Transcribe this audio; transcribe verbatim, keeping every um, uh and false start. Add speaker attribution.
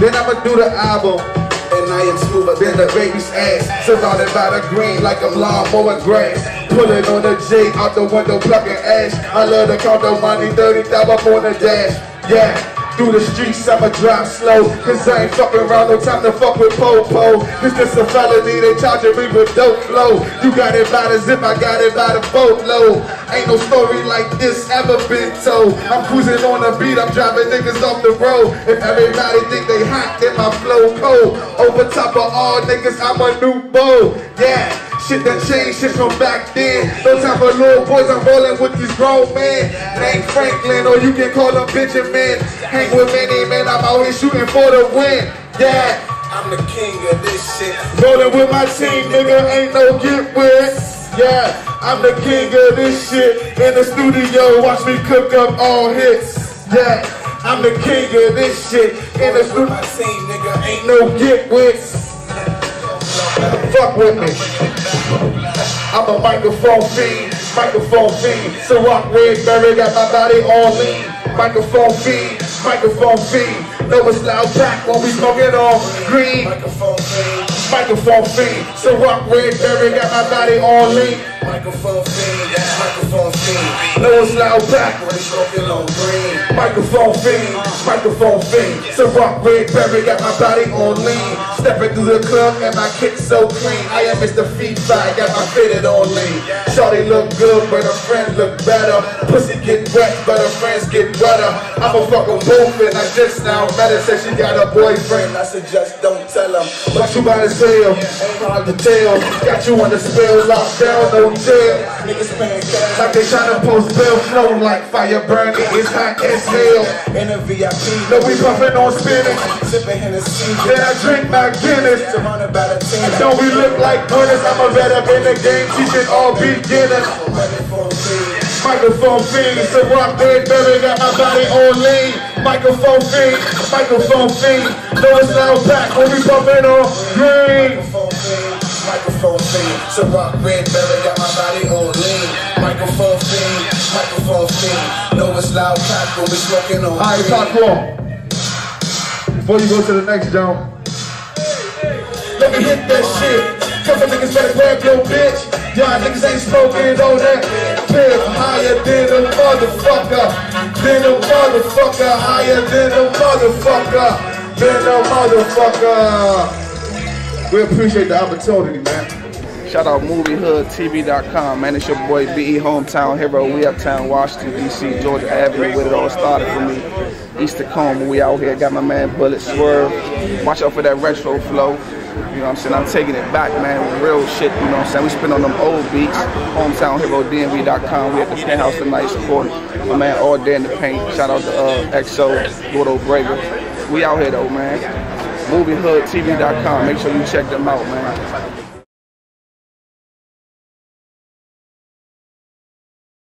Speaker 1: Then I'ma do the album. And I am smoother than the baby's ass. Surrounded by the green like I'm lawnmower grass. Pulling on the J out the window, plucking ash. I love to count the money, thirty thousand up on the dash. Yeah, through the streets I'ma drive slow. Cause I ain't fucking around, no time to fuck with po-po. Cause this a felony, they charging me with dope flow. You got it by the zip, I got it by the boatload. Ain't no story like this ever been told. I'm cruising on the beat, I'm driving niggas off the road. If everybody think they hot, then my flow cold. Over top of all niggas, I'm a new beau. Yeah, shit that changed shit from back then. No time for little boys, I'm rolling with these grown men. Named Franklin, or you can call him Benjamin. Hang with many men, I'm out here shooting for the win. Yeah, I'm the king of this shit. Rolling with my team, nigga, ain't no get with. Yeah, I'm the king of this shit. In the studio, watch me cook up all hits. Yeah, I'm the king of this shit. In the studio, my team, nigga, ain't no get with. Fuck with me. I'm a microphone fiend, microphone fiend. So rock Redberry, got my body on lean. Microphone fiend, microphone fiend. Know it's loud pack when we smoking on green. Microphone fiend, microphone fiend. So rock Redberry, got my body on lean. Microphone fiend, microphone fiend. Know it's loud pack when we smoking on green. Microphone fiend, microphone fiend. So rock Redberry, got my body on lean. Stepping through the club and my kick so clean. I am Mister Feet Five, got my fitted on lean. Shawty look good, but her friends look better. Pussy get wet, but her friends get wetter. I'm a fucking wolf and I just now met her. Said she got a boyfriend, I suggest don't tell him. But you by the sale, ain't hard to tell. Got you on the spell, locked down, no jail. Niggas paying cash like they tryna post bill. Flow like fire burning, it's hot as hell. In a V I P, no we puffin' on spinach. Sippin' Hennessy, then I drink my Guinness. Surrounded by the team, don't we look like winners? I'm a vet up in the game, teaching all beginners. Microphone fiend, so rock Redberry, got my body on lean. Microphone fiend, microphone fiend. Know it's loud back when we bumpin' on green. Microphone fiend, so rock Redberry, got my body on lean. Microphone fiend, microphone fiend. Know it's loud back when we smoking on green. Alright, talk more. Before you go to the next jump, let me hit that shit. Couple niggas better grab your bitch. Y'all niggas ain't smoking on that. Pimp higher than a motherfucker. Than a motherfucker. Higher than a motherfucker. Than a motherfucker. We appreciate the opportunity, man.
Speaker 2: Shout out movie hood T V dot com, man. It's your boy B E, hometown hero. We uptown Washington, D C, Georgia Avenue, where it all started for me. East Tacoma, we out here. Got my man Bullet Swerve. Watch out for that retro flow. You know what I'm saying? I'm taking it back, man, with real shit, you know what I'm saying? We spin on them old beats. Hometown Hero D M V dot com. We at the penthouse tonight supporting my man All Day in the Paint. Shout out to uh, X O, Gordo Braver. We out here though, man. movie hood T V dot com. Make sure you check them out, man.